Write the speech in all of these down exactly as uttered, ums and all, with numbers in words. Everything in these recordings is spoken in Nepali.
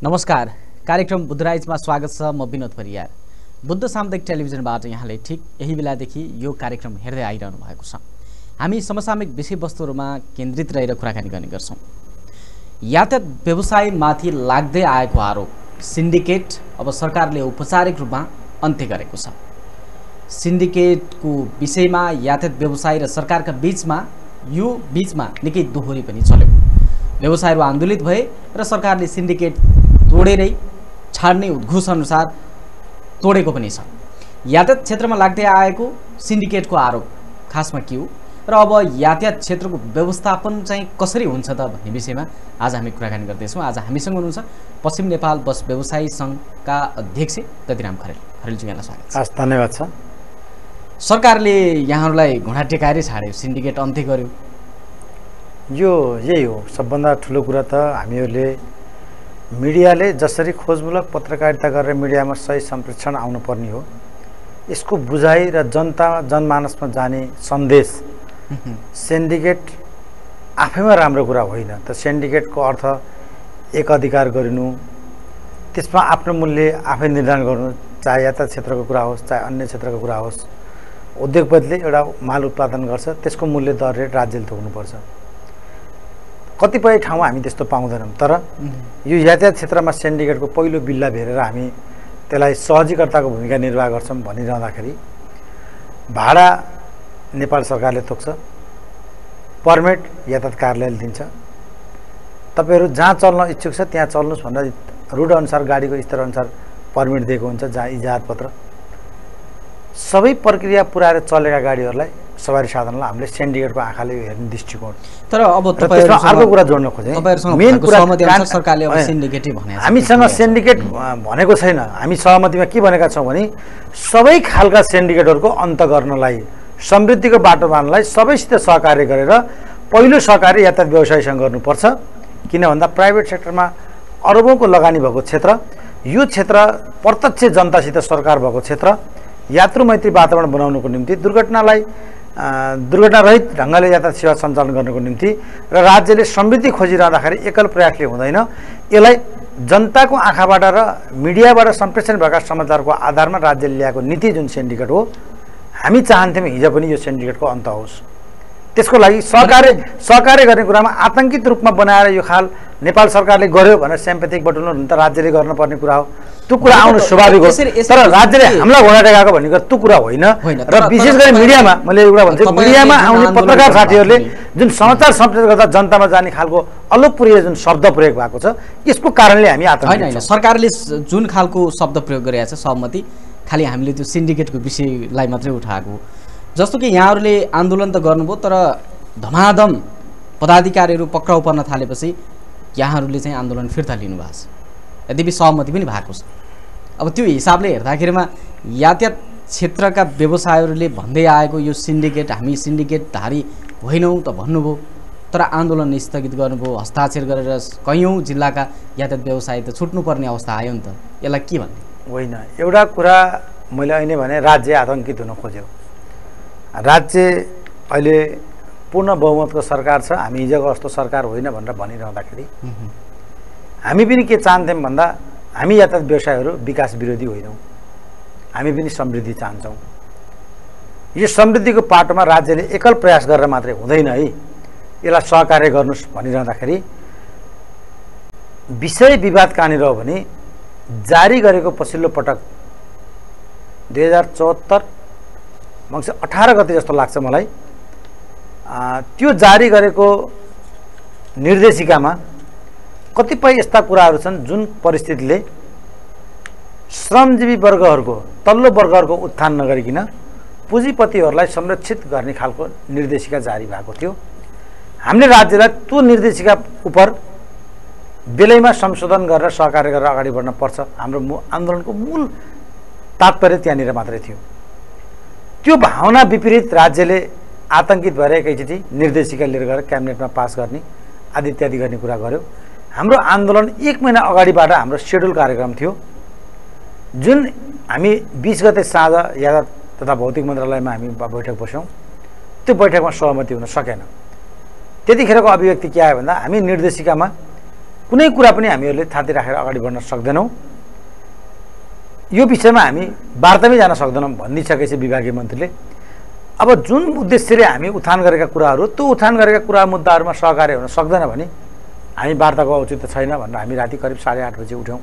नमस्कार, कार्यक्रम बुद्धराइजमा स्वागत छ। म बिनोद परियार। बुद्ध सामुदायिक टेलिभिजनबाट यहाँले ठिक यही बेलादेखि यो कार्यक्रम हेर्दै आइरहनु भएको छ। हामी समसामयिक विषयवस्तुहरूमा केन्द्रित रहेर कुराकानी गर्ने गर्छौँ। यातायात व्यवसायमाथि लाग्दै आएको आरोप सिन्डिकेट अब सरकारले औपचारिक रूपमा अन्त्य गरेको छ। सिन्डिकेटको विषयमा यातायात व्यवसाय र सरकारका बीचमा यो बीचमा निकै दोहोरी पनि चल्यो। व्यवसायहरू आन्दोलित भए र सरकारले सिन्डिकेट तोडेरै छाड्ने उद्घोष अनुसार तोडेको पनि छ। यातायात क्षेत्रमा लाग्दै आएको सिन्डिकेटको आरोप खासमा के हो र अब यातायात क्षेत्रको व्यवस्थापन चाहिँ कसरी हुन्छ त भन्ने विषयमा आज हामी कुराकानी गर्दैछौँ। आज हामीसँग हुनुहुन्छ पश्चिम नेपाल बस व्यवसायी सङ्घका अध्यक्ष ददिराम खरेल। खरेलजी, यहाँलाई स्वागत छ। धन्यवाद छ। सरकारले यहाँहरूलाई घुँडा टेकाएरै छाड्यो, सिन्डिकेट अन्त्य गर्यो। यो यही हो सबभन्दा ठुलो कुरा। त हामीहरूले मिडियाले जसरी खोजमूलक पत्रकारिता गरेर मिडियामा सही सम्प्रेषण आउनुपर्ने हो, यसको बुझाइ र जनता जनमानसमा जाने सन्देश सिन्डिकेट आफैमा राम्रो कुरा होइन। त सिन्डिकेटको अर्थ एक अधिकार गरिनु, त्यसमा आफ्नो मूल्य आफै निर्धारण गर्नु, चाहे यातायात क्षेत्रको कुरा होस् चाहे अन्य क्षेत्रको कुरा होस्। उद्योगपतिले एउटा माल उत्पादन गर्छ, त्यसको मूल्य दर रेट राज्यले तोक्नुपर्छ। कतिपय ठाउँमा हामी त्यस्तो पाउँदैनौँ। तर यो यातायात क्षेत्रमा सिन्डिकेटको पहिलो बिल्ला भेरेर हामी त्यसलाई सहजीकर्ताको भूमिका निर्वाह गर्छौँ भनिरहँदाखेरि भाडा नेपाल सरकारले तोक्छ, पर्मिट यातायात कार्यालयले दिन्छ। तपाईँहरू जहाँ चल्न इच्छुक छ त्यहाँ चल्नुहोस् भनेर रुट अनुसार गाडीको स्तरअनुसार पर्मिट दिएको हुन्छ, जहाँ इजाजत पत्र। सबै प्रक्रिया पुऱ्याएर चलेका गाडीहरूलाई सवारी साधनलाई हामीले सिन्डिकेटको आँखाले हेर्ने दृष्टिकोण। तर अब तपाईँहरुसँग अर्को कुरा जोड्न खोजेँ, मेन कुरा सरकारले अब सिन्डिकेटै भनेको छ। हामीसँग सिन्डिकेट भनेको छैन। हामी सहमतिमा के भनेका छौँ भने सबै खालका सिन्डिकेटहरूको अन्त गर्नलाई, समृद्धिको बाटोमानलाई सबैसित सहकार्य गरेर पहिलो सहकार्य यातायात व्यवसायीसँग गर्नुपर्छ। किन भन्दा प्राइभेट सेक्टरमा अरबौँको लगानी भएको क्षेत्र, यो क्षेत्र प्रत्यक्ष जनतासित सरकार भएको क्षेत्र, यात्रु मैत्री वातावरण बनाउनको निम्ति, दुर्घटनालाई दुर्घटना रहित ढङ्गले यातायात सेवा सञ्चालन गर्नको निम्ति र राज्यले समृद्धि खोजिरहँदाखेरि एकल प्रयासले हुँदैन। यसलाई जनताको आँखाबाट र मिडियाबाट सम्प्रेषण भएका समाचारको आधारमा राज्यले ल्याएको नीति जुन सिन्डिकेट हो, हामी चाहन्थ्यौँ हिजो पनि यो सिन्डिकेटको अन्त होस्। त्यसको लागि सहकार्य सहकार्य गर्ने कुरामा आतङ्कित रूपमा बनाएर यो खाल नेपाल सरकारले गर्यो भनेर स्याम्पेथिक बटुल्नु त राज्यले गर्नुपर्ने कुरा हो। त्यो कुरा आउनु स्वाभाविक हो। तर राज्यले हामीलाई घोडा टेकाएको भनेको त्यो कुरा होइन। र विशेष गरी मिडियामा मैले एउटा भन्छु, मिडियामा आउने पत्रकार साथीहरूले जुन समाचार सम्प्रेषण गर्दा जनतामा जाने खालको अलोकप्रिय जुन शब्द प्रयोग भएको छ, यसको कारणले हामी आतङ्कित छौँ। सरकारले जुन खालको शब्द प्रयोग गरिरहेको छ सहमति, खालि हामीले त्यो सिन्डिकेटको विषयलाई मात्रै उठाएको हो। जस्तो कि यहाँहरूले आन्दोलन त गर्नुभयो, तर धमाधम पदाधिकारीहरू पक्राउ पर्न थालेपछि यहाँहरूले चाहिँ आन्दोलन फिर्ता लिनुभएको छ, यद्यपि सहमति पनि भएको छ। अब त्यो हिसाबले हेर्दाखेरिमा यातायात क्षेत्रका व्यवसायहरूले भन्दै आएको यो सिन्डिकेट, हामी सिन्डिकेटधारी होइनौँ त भन्नुभयो, तर आन्दोलन स्थगित गर्नुभयो, हस्ताक्षर गरेर कैयौँ जिल्लाका यातायात व्यवसाय त छुट्नुपर्ने अवस्था आयो नि त। यसलाई के भन्ने? होइन, एउटा कुरा मैले अहिले भने राज्य आतङ्कित हुन खोज्यो। राज्य अहिले पूर्ण बहुमतको सरकार छ, हामी हिजोको जस्तो सरकार होइन भनेर भनिरहँदाखेरि हामी पनि के चाहन्थ्यौँ भन्दा हामी यातायात व्यवसायहरू विकास विरोधी होइनौँ, हामी पनि समृद्धि चाहन्छौँ। यो समृद्धिको पाटोमा राज्यले एकल प्रयास गरेर मात्रै हुँदैन है, यसलाई सहकार्य गर्नुहोस् भनिरहँदाखेरि विषय विवाद कहाँनिर हो भने जारी गरेको पछिल्लो पटक दुई हजार चौहत्तर मङ्सिर अठार गते जस्तो लाग्छ मलाई, त्यो जारी गरेको निर्देशिकामा कतिपय यस्ता कुराहरू छन् जुन परिस्थितिले श्रमजीवी वर्गहरूको, तल्लो वर्गहरूको उत्थान नगरिकन पुँजीपतिहरूलाई संरक्षित गर्ने खालको निर्देशिका जारी भएको थियो। हामीले राज्यलाई त्यो निर्देशिका उप बेलैमा संशोधन गरेर सहकार्य गरेर अगाडि बढ्न पर्छ। हाम्रो आन्दोलनको मूल तात्पर्य त्यहाँनिर मात्रै थियो। त्यो भावना विपरीत राज्यले आतङ्कित भएर एकैचोटि निर्देशिका लिएर गएर क्याबिनेटमा पास गर्ने आदि इत्यादि गर्ने कुरा गर्यो। हाम्रो आन्दोलन एक महिना अगाडिबाट हाम्रो सेड्युल कार्यक्रम थियो, जुन हामी बीस गते साँझ यातायात तथा भौतिक मन्त्रालयमा हामी बैठक बस्यौँ। त्यो बैठकमा सहमति हुन सकेन। त्यतिखेरको अभिव्यक्ति के आयो भन्दा हामी निर्देशिकामा कुनै कुरा पनि हामीहरूले थाती राखेर अगाडि बढ्न सक्दैनौँ। यो विषयमा हामी वार्तामै जान सक्दैनौँ भनिसकेपछि विभागीय मन्त्रीले। अब जुन उद्देश्यले हामी उत्थान गरेका कुराहरू त्यो उत्थान गरेका कुरा मुद्दाहरूमा सहकार्य हुन सक्दैन भने हामी वार्ताको औचित्य छैन भनेर हामी राति करिब साढे आठ बजी उठ्यौँ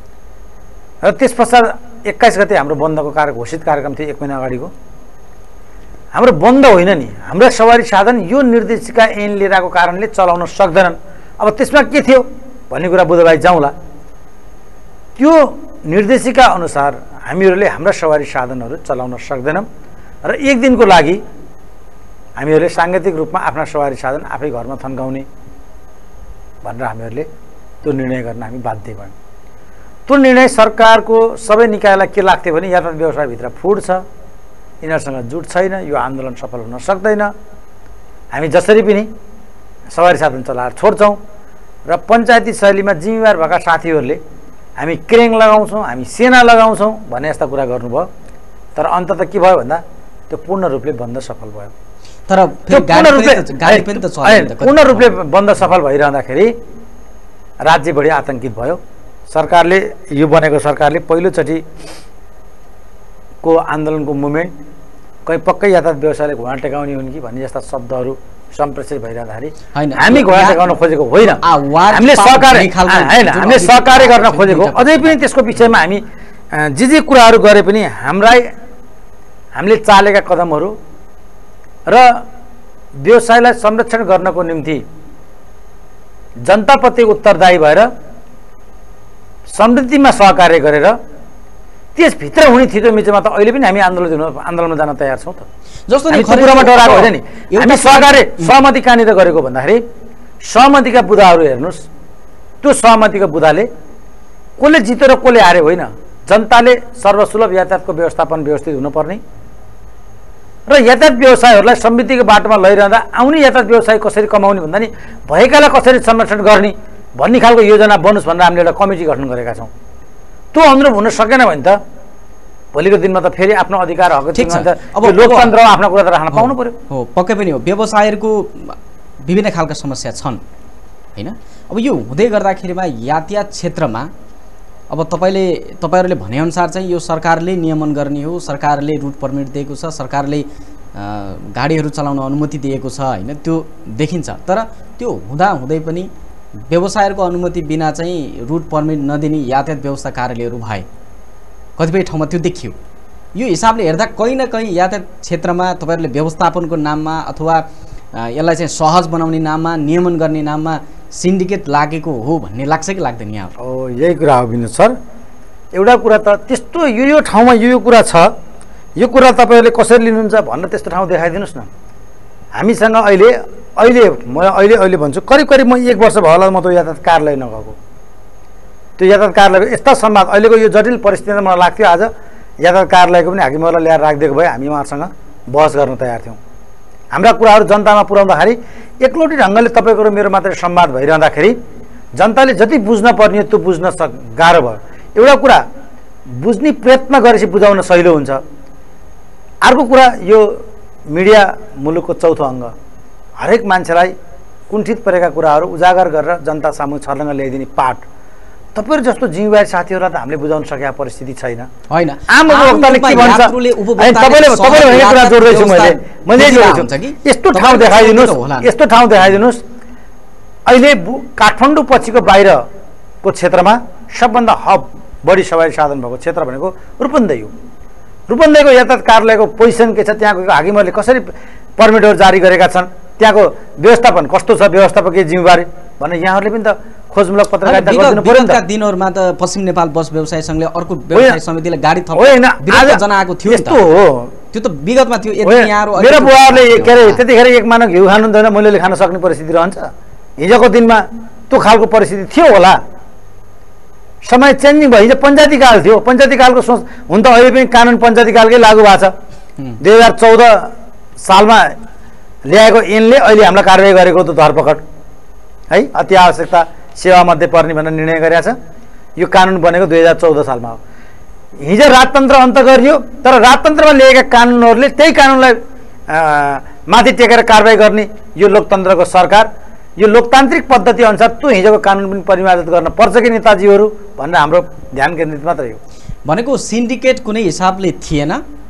र त्यस पश्चात एक्काइस गते हाम्रो बन्दको कार्य घोषित कार्यक्रम थियो एक महिना अगाडिको। हाम्रो बन्द होइन नि, हाम्रा सवारी साधन यो निर्देशिका ऐन लिएर आएको कारणले चलाउन सक्दैनन्। अब त्यसमा के थियो भन्ने कुरा बुधबार जाउँला। त्यो निर्देशिका अनुसार हामीहरूले हाम्रा सवारी साधनहरू चलाउन सक्दैनौँ र एक दिनको लागि हामीहरूले साङ्गीतिक रूपमा आफ्ना सवारी साधन आफै घरमा थन्काउने भनेर हामीहरूले त्यो निर्णय गर्न हामी बाध्य भयौँ। त्यो निर्णय सरकारको सबै निकायलाई के लाग्थ्यो भने यातायात व्यवसायभित्र फुड छ, यिनीहरूसँग जुट छैन, यो आन्दोलन सफल हुन सक्दैन, हामी जसरी पनि सवारी साधन चलाएर छोड्छौँ र पञ्चायती शैलीमा जिम्मेवार भएका साथीहरूले हामी क्रेङ लगाउँछौँ, हामी सेना लगाउँछौँ भन्ने यस्ता कुरा गर्नुभयो। तर अन्तत के भयो भन्दा त्यो पूर्ण रूपले बन्द सफल भयो। तर पूर्ण रूपले पूर्ण रूपले बन्द सफल भइरहँदाखेरि राज्य बढी आतंकित भयो। सरकारले यो बनेको सरकारले पहिलोचोटि को आन्दोलनको मुभमेन्ट कहीँ पक्कै यातायात व्यवसायले घुँडा टेकाउने हुन् कि भन्ने जस्ता शब्दहरू सम्प्रेषित भइरहँदाखेरि हामी घुँडा टेकाउन खोजेको होइन, हामीले सहकार्य होइन हामीले सहकार्य गर्न खोजेको। अझै पनि त्यसको विषयमा हामी जे जे कुराहरू गरे पनि हाम्रा हामीले चालेका कदमहरू र व्यवसायलाई संरक्षण गर्नको निम्ति जनताप्रति उत्तरदायी भएर समृद्धिमा सहकार्य गरेर त्यसभित्र हुने थिचो मिचोमा त अहिले पनि हामी आन्दोलन आन्दोलनमा जान तयार छौँ त। जस्तो नि कुरामा डराएको होइन नि, हामी सहकार्य सहमति कहाँनिर गरेको भन्दाखेरि सहमतिका बुदाहरू हेर्नुहोस्, त्यो सहमतिको बुदाले कसले जित्यो र कसले हार्यो होइन, जनताले सर्वसुलभ यातायातको व्यवस्थापन व्यवस्थित हुनुपर्ने र यातायात व्यवसायहरूलाई समृद्धिको बाटोमा लैरहँदा आउने यातायात व्यवसाय कसरी कमाउने भन्दा नि भएकालाई कसरी संरक्षण गर्ने भन्ने खालको योजना बनोस् भनेर हामीले एउटा कमिटी गठन गरेका छौँ। त्यो अनुरूप हुन सकेन भने त भोलिको दिनमा त फेरि आफ्नो अधिकार हक अब लोकतन्त्रमा आफ्नो कुरा त राख्न पाउनु पर्यो। हो, पक्कै पनि हो। व्यवसायहरूको विभिन्न खालका समस्या छन् होइन। अब यो हुँदै गर्दाखेरिमा यातायात क्षेत्रमा अब तपाईँले तपाईँहरूले भनेअनुसार चाहिँ यो सरकारले नियमन गर्ने हो, सरकारले रुट पर्मिट दिएको छ, सरकारले गाडीहरू चलाउन अनुमति दिएको छ होइन, त्यो देखिन्छ। तर त्यो हुँदा हुँदै पनि व्यवसायहरूको अनुमति बिना चाहिँ रुट पर्मिट नदिने यातायात व्यवस्था कार्यालयहरू भए कतिपय ठाउँमा त्यो देखियो। यो हिसाबले हेर्दा कहीँ न कहीँ यातायात क्षेत्रमा तपाईँहरूले व्यवस्थापनको नाममा अथवा यसलाई चाहिँ सहज बनाउने नाममा नियमन गर्ने नाममा सिन्डिकेट लागेको हो भन्ने लाग्छ कि लाग्दैन यहाँ? हो, यही कुरा हो विनोद सर। एउटा कुरा त त्यस्तो यो यो ठाउँमा यो यो कुरा छ, यो कुरा तपाईँहरूले कसरी लिनुहुन्छ भनेर त्यस्तो ठाउँ देखाइदिनुहोस् न। हामीसँग अहिले अहिले म अहिले अहिले भन्छु करिब करिब म एक वर्ष भयो होला म त यातायात कार्यालय नगएको। त्यो यातायात कार्यालयको यस्ता संवाद अहिलेको यो जटिल परिस्थितिमा मलाई लाग्थ्यो आज यातायात कार्यालयको पनि हाकिमहरूलाई ल्याएर राखिदिएको भए हामी उहाँहरूसँग बहस गर्न तयार थियौँ। हाम्रा कुराहरू जनतामा पुर्याउँदाखेरि एकलौटी ढङ्गले तपाईँको र मेरो मात्रै संवाद भइरहँदाखेरि जनताले जति बुझ्न पर्ने त्यो बुझ्न सक गाह्रो भयो। एउटा कुरा बुझ्ने प्रयत्न गरेपछि बुझाउन सहिलो हुन्छ। अर्को कुरा यो मिडिया मुलुकको चौथो अङ्ग हरेक मान्छेलाई कुण्ठित परेका कुराहरू उजागर गरेर जनता सामु छर्लङ्ग ल्याइदिने पाठ तपाईहरु जस्तो जिम्मेवारी साथीहरूलाई त हामीले बुझाउन सकेका परिस्थिति छैन हैन। आम उपभोक्ताले के भन्छ तपाईले तपाईले भनेको कुरा जोड्दै छु मैले मैले जोड्छु यस्तो ठाउँ देखाइदिनुस् यस्तो ठाउँ देखाइदिनुस्। अहिले काठमाडौँ पछिको बाहिरको क्षेत्रमा सबभन्दा हब बढी सवारी साधन भएको क्षेत्र भनेको रूपन्देही हो। रूपन्देहीको यातायात कार्यालयको पोजिसन के छ, त्यहाँको हाकिमहरूले कसरी पर्मिटहरू जारी गरेका छन्, त्यहाँको व्यवस्थापन कस्तो छ, व्यवस्थापकीय जिम्मेवारी भने यहाँहरूले पनि त खोजमूलक पत्रकारिता गरिदिनु पर्यो नि त। दिनहरुमा त पश्चिम नेपाल बस व्यवसाय संघले अर्को व्यवसाय समितिले गाडी थप विरोध जनाएको थियो नि त। यस्तो हो, त्यो त विगतमा थियो। यति यहाँहरु मेरो बुवाले के अरे त्यतिखेर एक मानक घिउ खानु हुँदैन मैले खान सक्ने परिस्थिति रहन्छ। हिजोको दिनमा त्यो खालको परिस्थिति थियो होला। समय चेन्जिङ भयो। हिजो पञ्चायती काल थियो। पञ्चायती कालको सोच हुन त अहिले पनि कानुन पञ्चायती कालकै लागू भएको छ। दुई हजार चौध सालमा ल्याएको ऐनले अहिले हामीलाई कारबाही गरेको त धरपकड है अति आवश्यकता सेवामध्ये पर्ने भनेर निर्णय गरेका छ। यो कानुन बनेको दुई हजार चौध सालमा हो। हिजो राजतन्त्र अन्त गरियो, तर राजतन्त्रमा ल्याएका कानुनहरूले त्यही कानुनलाई माथि टेकेर कारबाही गर्ने यो लोकतन्त्रको सरकार यो लोकतान्त्रिक पद्धति अनुसार त्यो हिजोको कानुन पनि परिमार्जित गर्न पर्छ कि नेताजीहरू भनेर हाम्रो ध्यान केन्द्रित मात्रै हो। भनेको सिन्डिकेट कुनै हिसाबले थिएन,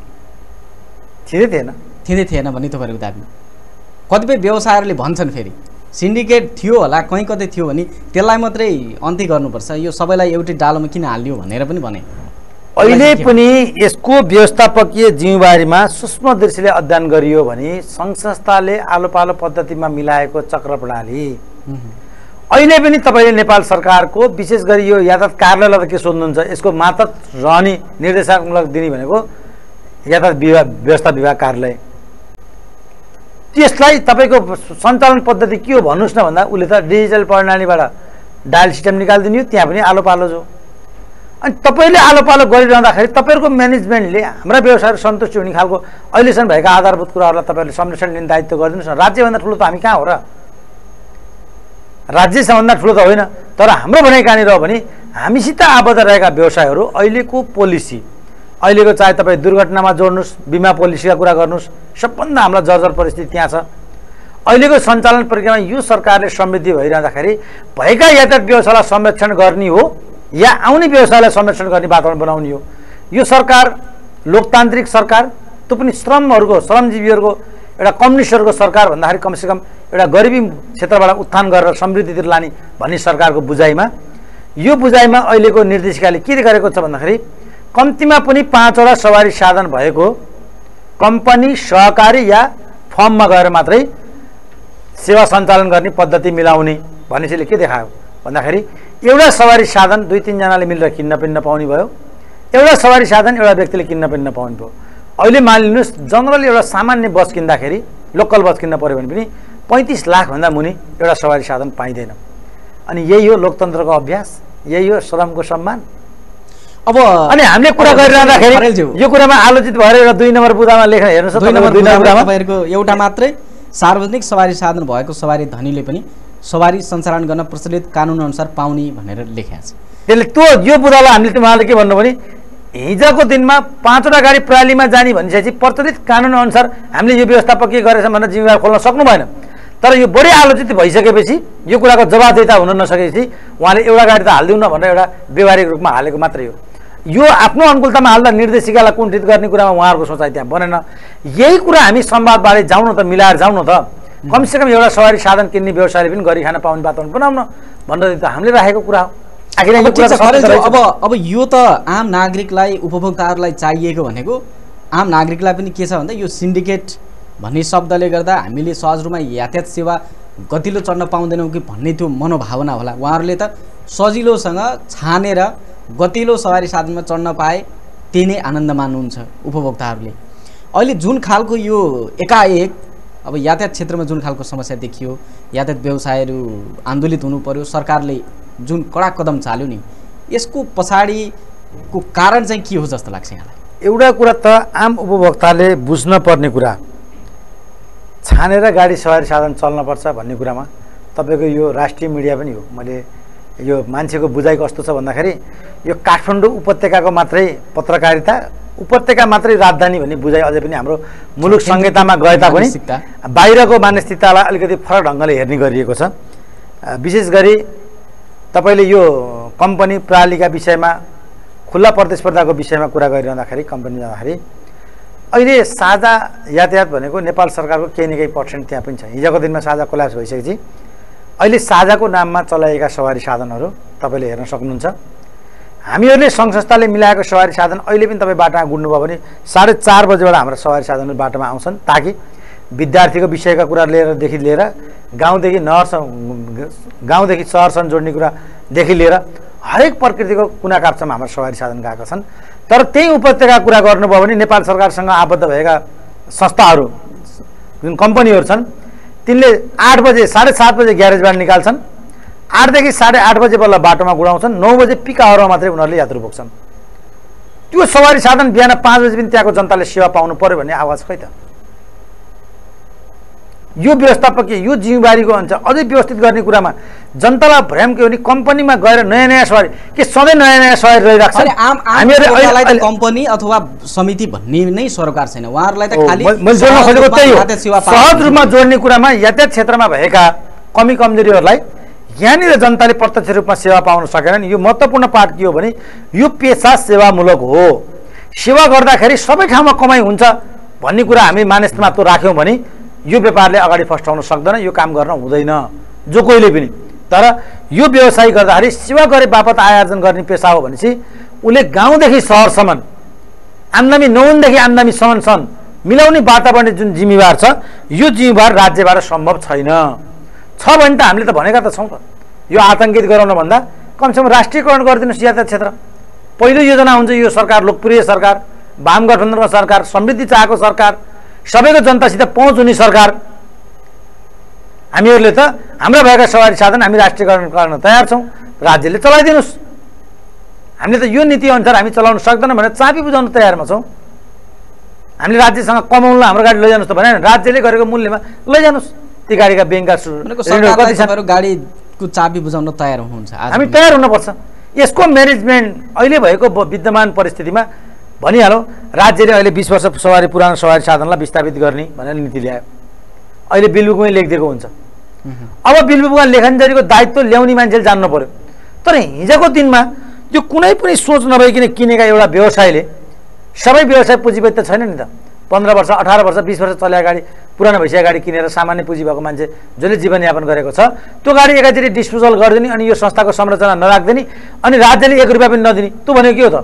थिँदै थिएन थिँदै थिएन भन्ने तपाईँहरूको दाबी। कतिपय व्यवसायहरूले भन्छन् फेरि सिन्डिकेट थियो होला, कहीँ कतै थियो भने त्यसलाई मात्रै अन्त्य गर्नुपर्छ, यो सबैलाई एउटै डालोमा किन हालियो भनेर पनि भने। अहिले पनि यसको व्यवस्थापकीय जिम्मेवारीमा सूक्ष्म दृष्टिले अध्ययन गरियो भने सङ्घ संस्थाले आलो पालो पद्धतिमा मिलाएको चक्र प्रणाली अहिले पनि तपाईँले नेपाल सरकारको विशेष गरी यो यातायात कार्यालयलाई के सोध्नुहुन्छ, यसको मातहत रहने निर्देशकमूलक दिने भनेको यातायात विभाग व्यवस्था विभाग कार्यालय, त्यसलाई तपाईँको सञ्चालन पद्धति के हो भन्नुहोस् न भन्दा उसले त डिजिटल प्रणालीबाट डायल सिस्टम निकालिदिने हो, त्यहाँ पनि आलो पालो जो। अनि तपाईँले आलो पालो गरिरहँदाखेरि तपाईँहरूको म्यानेजमेन्टले हाम्रा व्यवसायहरू सन्तुष्टि हुने खालको अहिलेसम्म भएका आधारभूत कुराहरूलाई तपाईँहरूले संरक्षण लिने दायित्व गरिदिनुहोस् न। राज्यभन्दा ठुलो त हामी कहाँ हो र, राज्य सबभन्दा ठुलो त होइन। तर हाम्रो भनाइ कहाँनिर हो भने हामीसित आबद्ध रहेका व्यवसायहरू अहिलेको पोलिसी, अहिलेको चाहे तपाईँ दुर्घटनामा जोड्नुहोस्, बिमा पोलिसीका कुरा गर्नुहोस्, सबभन्दा हामीलाई जर्जर परिस्थिति त्यहाँ छ। अहिलेको सञ्चालन प्रक्रियामा यो सरकारले समृद्धि भइरहँदाखेरि भएका यातायात व्यवसायलाई संरक्षण गर्ने हो या आउने व्यवसायलाई संरक्षण गर्ने वातावरण बनाउने हो। यो सरकार लोकतान्त्रिक सरकार, त्यो पनि श्रमहरूको श्रमजीवीहरूको एउटा कम्युनिस्टहरूको सरकार भन्दाखेरि कमसेकम एउटा गरिबी क्षेत्रबाट उत्थान गरेर समृद्धितिर लाने भन्ने सरकारको बुझाइमा यो बुझाइमा अहिलेको निर्देशिकाले के गरेको छ भन्दाखेरि कम्तीमा पनि पाँचवटा सवारी साधन भएको कम्पनी सहकारी या फर्ममा गएर मात्रै सेवा सञ्चालन गर्ने पद्धति मिलाउने भन्ने चाहिँ के देखायो भन्दाखेरि एउटा सवारी साधन दुई तिनजनाले मिलेर किन्न पनि नपाउने भयो, एउटा सवारी साधन एउटा व्यक्तिले किन्न पनि नपाउने भयो। अहिले मानिलिनुहोस् जनरली एउटा सामान्य बस किन्दाखेरि लोकल बस किन्न पऱ्यो भने पनि पैँतिस लाखभन्दा मुनि एउटा सवारी साधन पाइँदैन। अनि यही हो लोकतन्त्रको अभ्यास, यही हो श्रमको सम्मान। अब अनि हामीले कुरा गरिरहँदाखेरि यो कुरामा आलोचित भएर एउटा दुई नम्बर बुदामा लेख्न हेर्नुहोस्, दुई नम्बर बुदामा तपाईँहरूको एउटा मात्रै सार्वजनिक सवारी साधन भएको सवारी धनीले पनि सवारी सञ्चालन गर्न प्रचलित कानुन अनुसार पाउने भनेर लेखेको छ। त्यसले त्यो यो बुदालाई हामीले उहाँले के भन्नु भने हिजोको दिनमा पाँचवटा गाडी प्रणालीमा जाने भनिसकेपछि प्रचलित कानुन अनुसार हामीले यो व्यवस्थापकीय गरेछौँ भनेर जिम्मेवार खोल्न सक्नु भएन। तर यो बढी आलोचित भइसकेपछि यो कुराको जवाबदेता हुन नसकेपछि उहाँले एउटा गाडी त हालिदिउँ न भनेर एउटा व्यवहारिक रूपमा हालेको मात्रै हो। यो आफ्नो अनुकूलतामा हाल्दा निर्देशिकालाई कुण्ठित गर्ने कुरामा उहाँहरूको सोचाइ त्यहाँ बनेन। यही कुरा हामी संवादबाटै जाउँ न त, मिलाएर जाउँ न त, कमसेकम एउटा सवारी साधन किन्ने व्यवसायले पनि गरी खान पाउने वातावरण बनाउन भनेर त हामीले राखेको कुरा हो। अब अब यो त आम नागरिकलाई उपभोक्ताहरूलाई चाहिएको भनेको आम नागरिकलाई पनि के छ भन्दा यो सिन्डिकेट भन्ने शब्दले गर्दा हामीले सहज रूपमा यातायात सेवा गतिलो चढ्न पाउँदैनौँ कि भन्ने त्यो मनोभावना होला। उहाँहरूले त सजिलोसँग छानेर गतिलो सवारी साधनमा चढ्न पाए त्यही नै आनन्द मान्नुहुन्छ उपभोक्ताहरूले। अहिले जुन खालको यो एकाएक अब यातायात क्षेत्रमा जुन खालको समस्या देखियो, यातायात व्यवसायहरू आन्दोलित हुनु पर्यो, सरकारले जुन कडा कदम चाल्यो नि, यसको पछाडिको कारण चाहिँ के हो जस्तो लाग्छ यहाँलाई? एउटा कुरा त आम उपभोक्ताले बुझ्न पर्ने कुरा, छानेर गाडी सवारी साधन चल्नुपर्छ भन्ने कुरामा तपाईँको यो राष्ट्रिय मिडिया पनि हो। मैले यो मान्छेको बुझाइ कस्तो छ भन्दाखेरि यो काठमाडौँ उपत्यकाको मात्रै पत्रकारिता, उपत्यका मात्रै राजधानी भन्ने बुझाइ अझै पनि हाम्रो मुलुक संहितामा गए तापनि बाहिरको मानसिकतालाई अलिकति फरक ढङ्गले हेर्ने गरिएको छ। विशेष गरी तपाईँले यो कम्पनी प्रणालीका विषयमा, खुल्ला प्रतिस्पर्धाको विषयमा कुरा गरिरहँदाखेरि कम्पनी जाँदाखेरि अहिले साझा यातायात भनेको नेपाल सरकारको केही न केही पर्सेन्ट त्यहाँ पनि छ। हिजोको दिनमा साझा कोल्याप्स भइसकेपछि अहिले साझाको नाममा चलाइएका सवारी साधनहरू तपाईँले हेर्न सक्नुहुन्छ। हामीहरूले सङ्घ संस्थाले मिलाएको सवारी साधन अहिले पनि तपाईँ बाटोमा गुड्नुभयो भने साढे चार बजेबाट हाम्रो सवारी साधनहरू बाटोमा आउँछन्, ताकि विद्यार्थीको विषयका कुरा लिएरदेखि लिएर गाउँदेखि नहरसम्म, गाउँदेखि सहरसम्म जोड्ने कुरादेखि लिएर हरेक प्रकृतिको कुना काप्चामा हाम्रो सवारी साधन गएका छन्। तर त्यही उपत्यका कुरा गर्नुभयो भने नेपाल सरकारसँग आबद्ध भएका संस्थाहरू जुन कम्पनीहरू छन् तिनले आठ बजे साढे सात बजे ग्यारेजबाट निकाल्छन्, आठदेखि साढे आठ बजे बल्ल बाटोमा गुडाउँछन्, नौ बजे पिक आवरमा मात्रै उनीहरूले यात्रु बोक्छन्। त्यो सवारी साधन बिहान पाँच बजी पनि त्यहाँको जनताले सेवा पाउनु पर्यो भन्ने आवाज खै त? यो व्यवस्थापकीय यो जिम्मेवारीको अनुसार अझै व्यवस्थित गर्ने कुरामा जनतालाई भ्रम के हो भने कम्पनीमा गएर नयाँ नयाँ सवारी के सधैँ नयाँ नयाँ सवारी रहिरहेको छ। हामीहरूलाई त कम्पनी अथवा समिति भन्ने नै सरकार छैन, उहाँहरूलाई त खालि सहज रूपमा जोड्ने कुरामा यातायात क्षेत्रमा भएका कमी कमजोरीहरूलाई यहाँनिर जनताले प्रत्यक्ष रूपमा सेवा पाउन सकेनन्। यो महत्त्वपूर्ण पाठ के हो भने यो पेसा सेवामूलक हो। सेवा गर्दाखेरि सबै ठाउँमा कमाइ हुन्छ भन्ने कुरा हामी मानसमा त्यो राख्यौँ भने यो व्यापारले अगाडि फस्टाउन सक्दैन, यो काम गर्न हुँदैन जो कोहीले पनि। तर यो व्यवसाय गर्दाखेरि सेवा गरे बापत आय आर्जन गर्ने पेसा हो भनेपछि उसले गाउँदेखि सहरसम्म आम्दानी नौनदेखि आम्दानीसम्म मिलाउने वातावरण जुन जिम्मेवार छ यो जिम्मेवार राज्यबाट सम्भव छैन। छ भने त हामीले त भनेका त छौँ त। यो आतङ्कित गराउन भन्दा कमसेकम राष्ट्रियकरण गरिदिनुहोस् यातायात क्षेत्र। पहिलो योजना हुन्छ यो सरकार लोकप्रिय सरकार, वाम गठबन्धनको सरकार, समृद्धि चाहेको सरकार, सबैको जनतासित पहुँच हुने सरकार। हामीहरूले त हाम्रा भएका सवारी साधन हामी राष्ट्रियकरण गर्न तयार छौँ, राज्यले चलाइदिनुहोस्। हामीले त यो नीति अनुसार हामी चलाउन सक्दैनौँ भनेर चाबी बुझाउन तयारमा छौँ। हामीले राज्यसँग कमाउन हाम्रो गाडी लैजानुहोस् त भने राज्यले गरेको मूल्यमा लैजानुहोस्। ती गाडीका ब्याङ्कका गाडीको चाबी बुझाउन तयार हुनुहुन्छ। हामी तयार हुनुपर्छ। यसको म्यानेजमेन्ट अहिले भएको विद्यमान परिस्थितिमा भनिहालौँ, राज्यले अहिले बिस वर्ष सवारी पुरानो सवारी साधनलाई विस्थापित गर्ने भनेर नीति ल्यायो। अहिले बिलबुकमै लेखिदिएको हुन्छ। अब बिलबुकमा लेखनजरीको दायित्व ल्याउने मान्छेले जान्नु पर्यो। तर हिजोको दिनमा यो कुनै पनि सोच नभइकन किनेका एउटा व्यवसायले, सबै व्यवसाय पुँजीपति त छैन नि त। पन्ध्र वर्ष अठार वर्ष बिस वर्ष चलेका गाडी, पुरानो भइसकेको गाडी किनेर सामान्य पुँजी भएको मान्छे जसले जीवनयापन गरेको छ त्यो गाडी एकाचोटि डिस्पोजल गरिदिने अनि यो संस्थाको संरचना नराखिदिने अनि राज्यले एक रुपियाँ पनि नदिने, त्यो भनेको के हो त?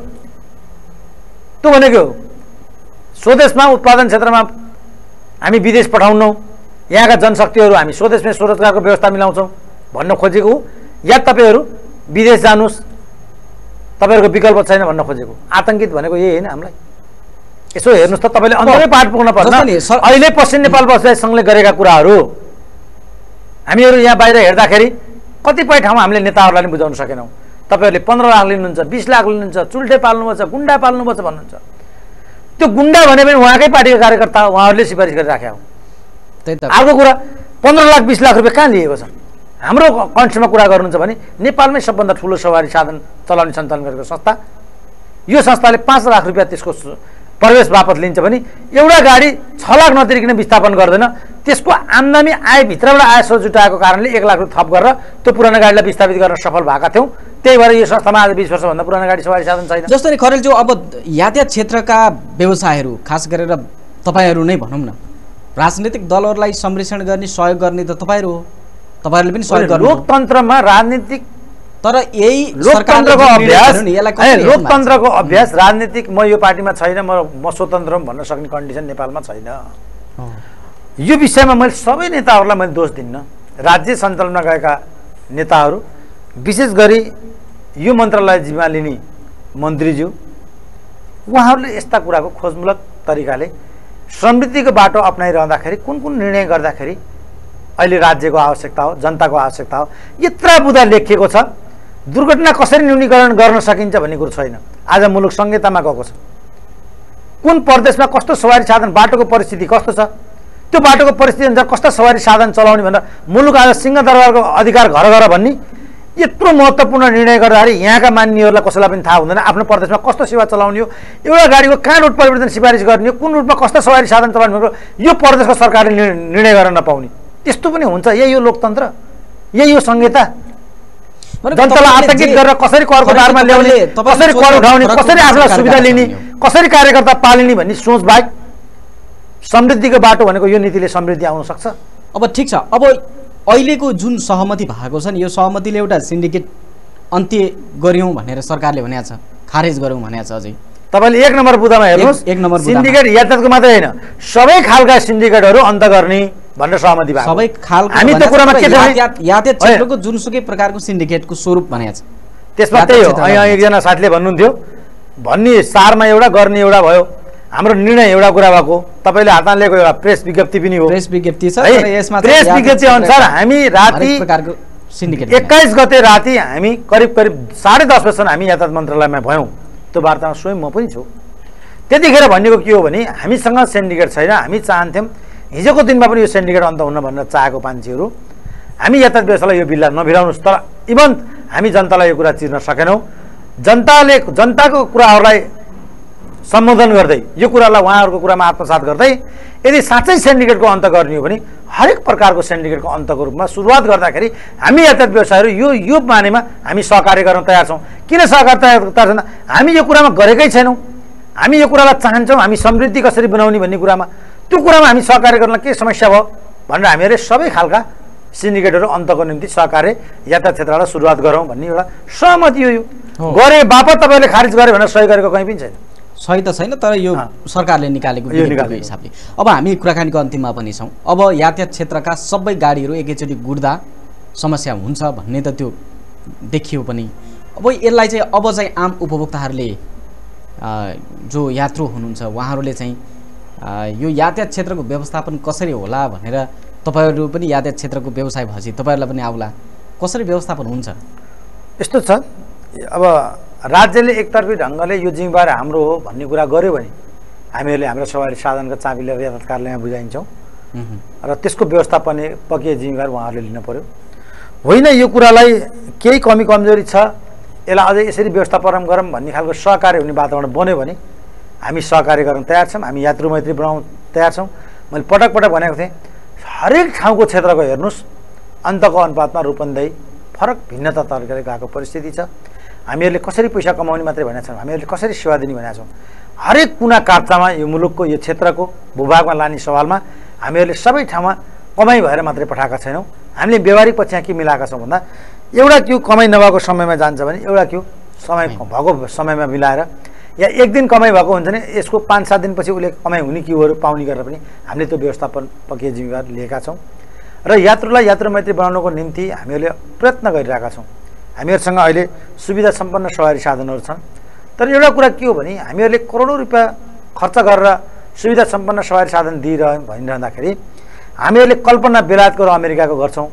त्यो भनेको हो स्वदेशमा उत्पादन क्षेत्रमा हामी विदेश पठाउनौँ, यहाँका जनशक्तिहरू हामी स्वदेशमै स्वरोजगारको व्यवस्था मिलाउँछौँ भन्न खोजेको हो, या तपाईँहरू विदेश जानुहोस् तपाईँहरूको विकल्प छैन भन्न खोजेको? आतङ्कित भनेको यही होइन हामीलाई। यसो हेर्नुहोस् त, तपाईँले अन्तरै पाठ पुग्न पर्छ। अहिले पश्चिम नेपाल व्यवसाय सङ्घले गरेका कुराहरू हामीहरू यहाँ बाहिर हेर्दाखेरि कतिपय ठाउँमा हामीले नेताहरूलाई पनि बुझाउन सकेनौँ। तपाईँहरूले पन्ध्र लाख लिनुहुन्छ, बिस लाख लिनुहुन्छ, चुल्ठे पाल्नुपर्छ, गुन्डा पाल्नुपर्छ भन्नुहुन्छ। त्यो गुन्डा भने पनि उहाँकै पार्टीका कार्यकर्ता उहाँहरूले सिफारिस गरिराखेका हो। अर्को कुरा, पन्ध्र लाख बिस लाख रुपियाँ कहाँ लिएको छ? हाम्रो कन्ट्रीमा कुरा गर्नुहुन्छ भने नेपालमै सबभन्दा ठुलो सवारी साधन चलाउने सञ्चालन गरेको संस्था, यो संस्थाले पाँच लाख रुपियाँ त्यसको प्रवेश बापत लिन्छ भने एउटा गाडी छ लाख नतिरिकन विस्थापन गर्दैन। त्यसको आम्दानी आयभित्रबाट आय स्रोत जुटाएको कारणले एक लाख रुपियाँ थप गरेर त्यो पुरानो गाडीलाई विस्थापित गर्न सफल भएका थियौँ। त्यही भएर यो संस्थामा आज बिस वर्षभन्दा पुरानो गाडी सवारी साधन छैन। जस्तो नि खरेलज्यू, अब यातायात क्षेत्रका व्यवसायहरू खास गरेर तपाईँहरू नै भनौँ न, राजनीतिक दलहरूलाई संरक्षण गर्ने सहयोग गर्ने त तपाईँहरू हो, तपाईँहरूले पनि सहयोग गर्नु। लोकतन्त्रमा राजनीतिक तर यही लोकतन्त्रको अभ्यास लोकतन्त्रको अभ्यास राजनीतिक म यो पार्टीमा छैन, म म स्वतन्त्र भन्न सक्ने कन्डिसन नेपालमा छैन। यो विषयमा मैले सबै नेताहरूलाई मैले दोष दिन्न। राज्य सञ्चालनमा गएका नेताहरू, विशेष गरी यो मन्त्रालय जिम्मा लिने मन्त्रीज्यू, उहाँहरूले यस्ता कुराको खोजमूलक तरिकाले समृद्धिको बाटो अप्नाइरहँदाखेरि कुन कुन निर्णय गर्दाखेरि अहिले राज्यको आवश्यकता हो, जनताको आवश्यकता हो, यत्रा बुँदा लेखिएको छ। दुर्घटना कसरी न्यूनीकरण गर्न सकिन्छ भन्ने कुरो छैन। आज मुलुक संहितामा गएको छ। कुन प्रदेशमा कस्तो सवारी साधन, बाटोको परिस्थिति कस्तो छ, त्यो बाटोको परिस्थिति अनुसार कस्ता सवारी साधन चलाउने भनेर मुलुक आज सिंहदरबारको अधिकार घर घर भन्ने यत्रो महत्त्वपूर्ण निर्णय गर्दाखेरि यहाँका मान्यहरूलाई कसैलाई पनि थाहा हुँदैन आफ्नो प्रदेशमा कस्तो सेवा चलाउने हो, एउटा गाडीको कहाँ रुट परिवर्तन सिफारिस गर्ने हो, कुन रुटमा कस्ता सवारी साधन चलाउने भनेर यो प्रदेशको सरकारले निर्णय गर्न नपाउने, त्यस्तो पनि हुन्छ। यही हो लोकतन्त्र, यही हो संहिता। जनतालाई आतङ्कित गरेर कसरी करको दारमा ल्याउने, कसरी कर उठाउने, कसरी आफूलाई सुविधा लिने, कसरी कार्यकर्ता पालिने भन्ने सोच बाहेक समृद्धिको बाटो भनेको यो नीतिले समृद्धि आउन सक्छ। अब ठिक छ, अब अहिलेको जुन सहमति भएको छ नि, यो सहमतिले एउटा सिन्डिकेट अन्त्य गर्यौँ भनेर सरकारले भनेको छ, खारेज गरौँ भनेको छ। अझै तपाईँले एक नम्बर बुँदामा हेर्नुहोस्, एक नम्बर सिन्डिकेट यातायातको मात्रै होइन सबै खालका सिन्डिकेटहरू अन्त गर्ने भनेर सहमति भएको। सबै खालको हामी त कुरामा के यातायात क्षेत्रको जुनसुकै प्रकारको सिन्डिकेटको स्वरूप भनेको छ। त्यसमा त्यही हो। यहाँ एकजना साथीले भन्नुहुन्थ्यो भन्ने सारमा एउटा गर्ने एउटा भयो, हाम्रो निर्णय एउटा कुरा भएको। तपाईँले हातमा लिएको एउटा प्रेस विज्ञप्ति पनि हो, प्रेस विज्ञप्ति छ। यसमा प्रेस विज्ञप्ति अनुसार हामी राति एक्काइस गते राति हामी करिब करिब साढे दस बजीसम्म हामी यातायात मन्त्रालयमा भयौँ। त्यो वार्तामा स्वयं म पनि छु। त्यतिखेर भनेको के हो भने हामीसँग सिन्डिकेट छैन, हामी चाहन्थ्यौँ हिजोको दिनमा पनि यो सिन्डिकेट अन्त हुन भनेर चाहेको मान्छेहरू हामी यातायात व्यवस्थालाई यो बिललाई नभिराउनुहोस्। तर इभन हामी जनतालाई यो कुरा चिर्न सकेनौँ। जनताले जनताको कुराहरूलाई सम्बोधन गर्दै यो कुरालाई उहाँहरूको कुरामा आत्मसात गर्दै यदि साँच्चै सिन्डिकेटको अन्त गर्ने हो भने हरेक प्रकारको सिन्डिकेटको अन्तको रूपमा सुरुवात गर्दाखेरि हामी यातायात व्यवसायहरू यो यो मानेमा हामी सहकार्य गर्न तयार छौँ। किन सहकार्य तयार तयार छैन? हामी यो कुरामा गरेकै छैनौँ। हामी यो कुरालाई चाहन्छौँ, हामी समृद्धि कसरी बनाउने भन्ने कुरामा, त्यो कुरामा हामी सहकार्य गर्न के समस्या भयो भनेर हामीहरूले सबै खालका सिन्डिकेटहरू अन्तको निम्ति सहकार्य यातायात क्षेत्रबाट सुरुवात गरौँ भन्ने एउटा सहमति हो। यो गरे बापत तपाईँले खारिज गरे भनेर सही गरेको कहीँ पनि छैन। सही त छैन, तर यो सरकारले निकालेको निकालेको हिसाबले। अब हामी कुराकानीको अन्तिममा पनि छौँ। अब यातायात क्षेत्रका सबै गाडीहरू एकैचोटि गुड्दा समस्या हुन्छ भन्ने त त्यो देखियो पनि। अब यसलाई चाहिँ अब चाहिँ आम उपभोक्ताहरूले जो यात्रु हुनुहुन्छ उहाँहरूले चाहिँ यो यातायात क्षेत्रको व्यवस्थापन कसरी होला भनेर, तपाईँहरू पनि यातायात क्षेत्रको व्यवसाय भएपछि तपाईँहरूलाई पनि आउला, कसरी व्यवस्थापन हुन्छ? यस्तो छ, अब राज्यले एकतर्फी ढङ्गले यो जिम्मेवार हाम्रो हो भन्ने कुरा गर्यो भने हामीहरूले हाम्रो सवारी साधनको चाबी लिएर यातायात कार्यालयमा बुझाइन्छौँ र त्यसको व्यवस्थापन पक्कै जिम्मेवार उहाँहरूले लिनु पर्यो। होइन यो कुरालाई केही कमी कमजोरी छ, यसलाई अझै यसरी व्यवस्थापन गरौँ भन्ने खालको सहकार्य हुने वातावरण बन्यो भने हामी सहकार्य गर्न तयार छौँ, हामी यात्रु मैत्री बनाउन तयार छौँ। मैले पटक पटक भनेको थिएँ, हरेक ठाउँको क्षेत्रको हेर्नुहोस् अन्तको अनुपातमा रूपन्देही फरक भिन्नता तरिकाले गएको परिस्थिति छ। हामीहरूले कसरी पैसा कमाउने मात्रै भनेका छौँ, हामीहरूले कसरी सेवा दिने भनेका छौँ। हरेक कुना काप्चामा यो मुलुकको यो क्षेत्रको भूभागमा लाने सवालमा हामीहरूले सबै ठाउँमा कमाइ भएर मात्रै पठाएका छैनौँ। हामीले व्यवहारिक पक्षमा के मिलाएका छौँ भन्दा एउटा क्यु कमाइ नभएको समयमा जान्छ भने एउटा क्यु समय भएको समयमा मिलाएर, या एक दिन कमाइ भएको हुन्छ भने यसको पाँच सात दिनपछि उसले कमाइ हुने क्युहरू पाउने गरेर पनि हामीले त्यो व्यवस्थापन पक्कै जिम्मेवार लिएका छौँ र यात्रुलाई यात्रु मैत्री बनाउनको निम्ति हामीहरूले प्रयत्न गरिरहेका छौँ। हामीहरूसँग अहिले सुविधा सम्पन्न सवारी साधनहरू छन्, तर एउटा कुरा के हो भने हामीहरूले करोडौँ रुपियाँ खर्च गरेर सुविधा सम्पन्न सवारी साधन दिइरह भनिरहँदाखेरि हामीहरूले कल्पना बेलायतको र अमेरिकाको गर्छौँ।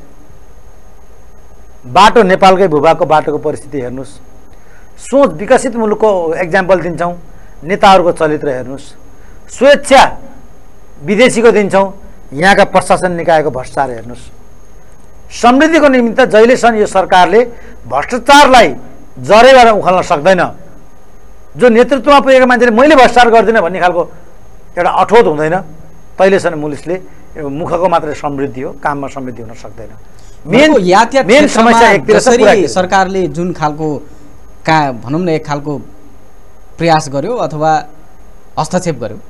बाटो नेपालकै भूभागको बाटोको परिस्थिति हेर्नुहोस्, सोच विकसित मुलुकको एक्जाम्पल दिन्छौँ, नेताहरूको चरित्र हेर्नुहोस्, स्वेच्छा विदेशीको दिन्छौँ, यहाँका प्रशासन निकायको भ्रष्टाचार हेर्नुहोस्। समृद्धिको निमित्त जहिलेसम्म यो सरकारले भ्रष्टाचारलाई जरेबाट उखाल्न सक्दैन, जो नेतृत्वमा पुगेको मान्छेले मैले भ्रष्टाचार गर्दिनँ भन्ने खालको एउटा अठोट हुँदैन, तहिलेसम्म मुलुकले मुखको मात्रै समृद्धि हो, काममा समृद्धि हुन सक्दैन। मेन यातायात मेन समस्या एकतिर सरकारले जुन खालको का भनौँ न एक खालको प्रयास गर्यो अथवा हस्तक्षेप गर्यो,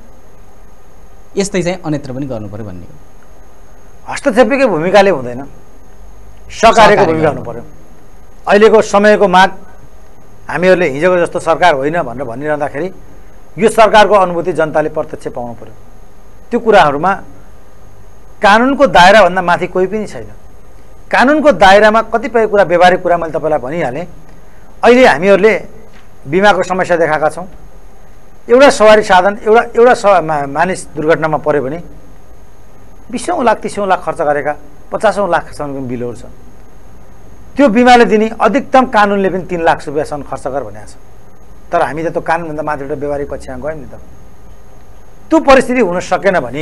यस्तै चाहिँ अन्यत्र पनि गर्नु पर्यो भन्ने हो। हस्तक्षेपकै भूमिकाले हुँदैन, सहकार्यको भूमिका हुनु पर्यो। अहिलेको समयको माग हामीहरूले हिजोको जस्तो सरकार होइन भनेर भनिरहँदाखेरि यो सरकारको अनुभूति जनताले प्रत्यक्ष पाउनु पर्यो। त्यो कुराहरूमा कानुनको दायराभन्दा माथि कोही पनि छैन। कानुनको दायरामा कतिपय कुरा व्यवहारिक कुरा मैले तपाईँलाई भनिहालेँ। अहिले हामीहरूले बिमाको समस्या देखाएका छौँ। एउटा सवारी साधन एउटा एउटा मानिस दुर्घटनामा पऱ्यो भने बिसौँ लाख तिसौँ लाख खर्च गरेका पचासौँ लाखसम्मको बिलहरू छ। त्यो बिमाले दिने अधिकतम कानुनले पनि तिन लाख रुपियाँसम्म खर्च गर भनेको छ, तर हामी त त्यो कानुनभन्दा माथि एउटा व्यवहारिक पक्षमा गयौँ नि त। त्यो परिस्थिति हुन सकेन भने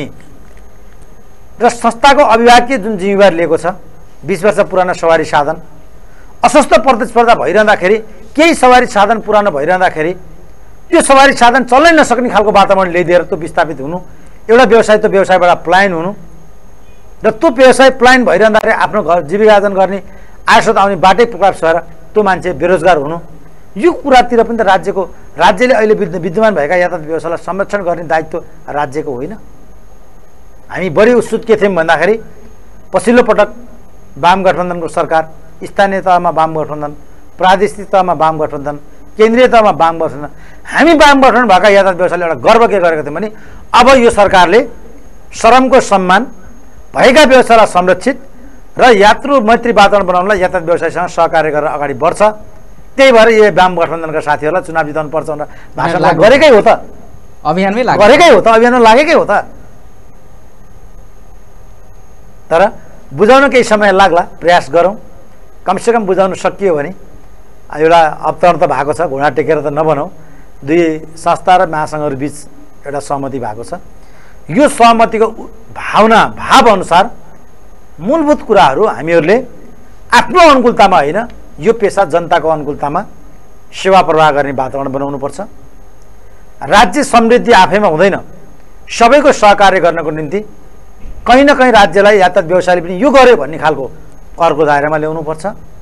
र संस्थाको अभिभावकीय जुन जिम्मेवारी लिएको छ, बिस वर्ष पुरानो सवारी साधन अस्वस्थ प्रतिस्पर्धा भइरहँदाखेरि केही सवारी साधन पुरानो भइरहँदाखेरि त्यो सवारी साधन चल्नै नसक्ने खालको वातावरण ल्याइदिएर त्यो विस्थापित हुनु, एउटा व्यवसाय त्यो व्यवसायबाट पलायन हुनु र त्यो व्यवसाय पलायन भइरहँदाखेरि आफ्नो घर जीविकार्जन गर्ने आयस्रोत आउने बाटै प्रकाश भएर त्यो मान्छे बेरोजगार हुनु, यो कुरातिर पनि त राज्यको राज्यले अहिले विद्यमान भएका यातायात व्यवस्थालाई संरक्षण गर्ने दायित्व राज्यको होइन। हामी बढी उत्सुक के थियौँ भन्दाखेरि पछिल्लो पटक वाम गठबन्धनको सरकार, स्थानीय तहमा वाम गठबन्धन, प्रादेशिक तहमा वाम गठबन्धन, केन्द्रीय तहमा वाम गठबन्धन, हामी वाम गठबन्धन भएका यातायात व्यवसायले एउटा गर्व के गरेका थियौँ भने अब यो सरकारले श्रमको सम्मान भएका व्यवसायलाई संरक्षित र यात्रु मैत्री वातावरण बनाउनलाई यातायात व्यवसायसँग सहकार्य गरेर अगाडि बढ्छ। त्यही भएर यो वाम गठबन्धनका साथीहरूलाई चुनाव जिताउनु पर्छ भनेर भाषण गरेकै हो त, अभियानमै गरेकै हो त, अभियानमा लागेकै हो त। तर बुझाउन केही समय लाग्ला, प्रयास गरौँ, कमसेकम बुझाउन सकियो भने एउटा अवतरण त भएको छ, घुँडा टेकेर त नबनाऊ। दुई संस्था र महासङ्घहरू बिच एउटा सहमति भएको छ। यो सहमतिको भावना भाव अनुसार मूलभूत कुराहरू हामीहरूले आफ्नो अनुकूलतामा होइन, यो पेसा जनताको अनुकूलतामा सेवा प्रवाह गर्ने वातावरण बनाउनुपर्छ। राज्य समृद्धि आफैमा हुँदैन, सबैको सहकार्य गर्नको निम्ति कहीँ न कहीँ राज्यलाई यातायात व्यवसायले पनि यो गर्यो भन्ने खालको करको दायरामा ल्याउनुपर्छ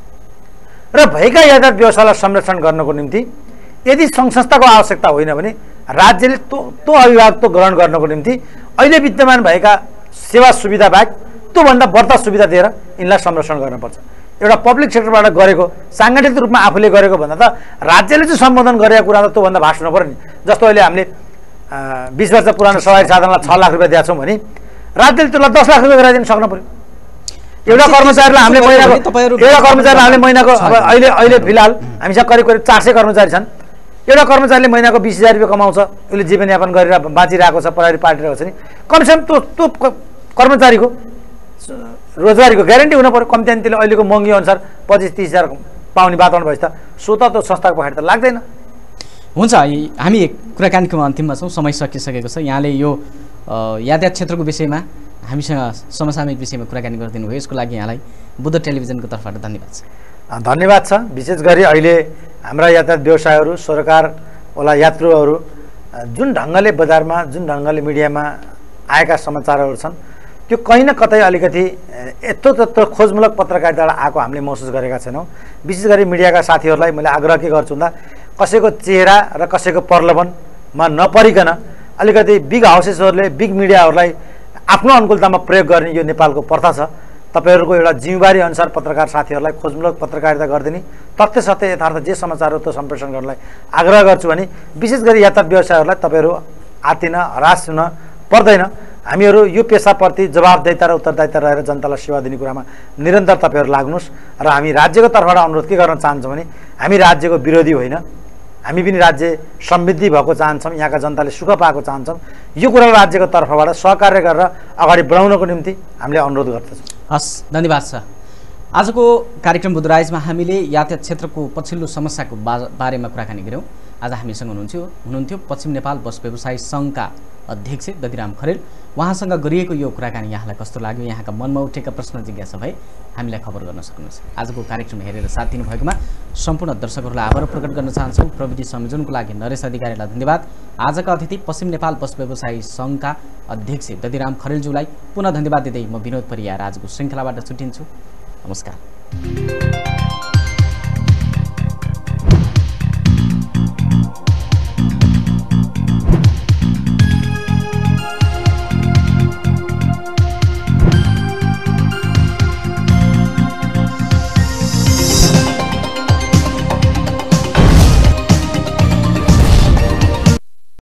र भएका यातायात व्यवसायलाई संरक्षण गर्नको निम्ति यदि सङ्घ संस्थाको आवश्यकता होइन भने राज्यले त्यो त्यो अभिभावक ग्रहण गर्नको निम्ति अहिले विद्यमान भएका सेवा सुविधा बाहेक त्योभन्दा बढ्ता सुविधा दिएर यिनलाई संरक्षण गर्नुपर्छ। एउटा पब्लिक सेक्टरबाट गरेको साङ्गठित रूपमा आफूले गरेको भन्दा त राज्यले चाहिँ सम्बोधन गरेको कुरा त त्योभन्दा भास्ट हुनु पर्यो नि। जस्तो अहिले हामीले बिस वर्ष पुरानो सवारी साधनलाई छ लाख रुपियाँ दिएको छौँ भने राज्यले त्यसलाई दस लाख रुपियाँ गराइदिन सक्नु पर्यो। एउटा कर्मचारीलाई हामीले महिनाको एउटा कर्मचारीलाई हामीले महिनाको अब अहिले अहिले फिलहाल हामीसँग करिब करिब चार सय कर्मचारी छन्। एउटा कर्मचारीले महिनाको बिस हजार रुपियाँ कमाउँछ, उसले जीवनयापन गरेर बाँचिरहेको छ, प्रहरी पाटिरहेको छ नि, कमसेकम त्यो त्यो कर्मचारीको रोजगारीको ग्यारेन्टी हुनु पऱ्यो। कम्ती त्यसले अहिलेको महँगी अनुसार पच्चिस तिस हजार पाउने वातावरण भएछ त सो त त्यो संस्थाको पछाडि त लाग्दैन। हुन्छ, हामी कुराकानीको अन्तिममा छौँ, समय सकिसकेको छ। यहाँले यो यातायात क्षेत्रको विषयमा हामीसँग समसामयिक विषयमा कुराकानी गरिदिनु भयो, यसको लागि यहाँलाई बुद्ध टेलिभिजनको तर्फबाट धन्यवाद छ। धन्यवाद छ। विशेष गरी अहिले हाम्रा यातायात व्यवसायहरू, सरकारवाला यात्रुहरू जुन ढङ्गले बजारमा जुन ढङ्गले मिडियामा आएका समाचारहरू छन् त्यो कहीँ न कतै अलिकति यत्रो त्यत्रो खोजमूलक पत्रकारिताबाट आएको हामीले महसुस गरेका छैनौँ। विशेष गरी मिडियाका साथीहरूलाई मैले आग्रह के गर्छु भन्दा कसैको चेहरा र कसैको प्रलोभनमा नपरिकन अलिकति बिग हाउसेसहरूले बिग मिडियाहरूलाई आफ्नो अनुकूलतामा प्रयोग गर्ने यो नेपालको प्रथा छ। तपाईँहरूको एउटा जिम्मेवारी अनुसार पत्रकार साथीहरूलाई खोजमूलक पत्रकारिता गरिदिने, तथ्य सत्य यथार्थ जे समाचार हो त्यो सम्प्रेषण गर्नलाई आग्रह गर्छु भने विशेष गरी यातायात व्यवसायहरूलाई तपाईँहरू आत्तिन हरास हुन पर्दैन। हामीहरू यो पेसाप्रति जवाबदेहिता र उत्तरदायित्व रहेर जनतालाई सेवा दिने कुरामा निरन्तर तपाईँहरू लाग्नुहोस्। र हामी राज्यको तर्फबाट अनुरोध के गर्न चाहन्छौँ भने हामी राज्यको विरोधी होइन, हामी पनि राज्य समृद्धि भएको चाहन्छौँ, यहाँका जनताले सुख पाएको चाहन्छौँ। यो कुरा राज्यको तर्फबाट सहकार्य गरेर अगाडि बढाउनको निम्ति हामीले अनुरोध गर्दछौँ। हस्, धन्यवाद छ। आजको कार्यक्रम बुधराइजमा हामीले यातायात क्षेत्रको पछिल्लो समस्याको बारेमा कुराकानी गऱ्यौँ। आज हामीसँग हुनुहुन्थ्यो हुनुहुन्थ्यो पश्चिम नेपाल बस व्यवसायी सङ्घका अध्यक्ष ददिराम खरेल। उहाँसँग गरिएको यो कुराकानी यहाँलाई कस्तो लाग्यो, यहाँका मनमा उठेका प्रश्न जिज्ञासा भए हामीलाई खबर गर्न सक्नुहुन्छ। आजको कार्यक्रम हेरेर साथ दिनुभएकोमा सम्पूर्ण दर्शकहरूलाई आभार प्रकट गर्न चाहन्छौँ। प्रविधि संयोजनको लागि नरेश अधिकारीलाई धन्यवाद। आजका अतिथि पश्चिम नेपाल बस व्यवसायी सङ्घका अध्यक्ष ददिराम खरेलज्यूलाई पुनः धन्यवाद दिँदै म विनोद परियार आजको श्रृङ्खलाबाट छुट्टिन्छु। नमस्कार।